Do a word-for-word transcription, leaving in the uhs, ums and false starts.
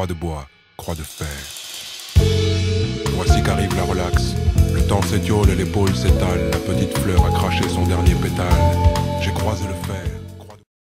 croix de bois, croix de fer. Voici qu'arrive la relaxe. Le temps s'étiole et l'épaule s'étale. La petite fleur a craché son dernier pétale. J'ai croisé le fer.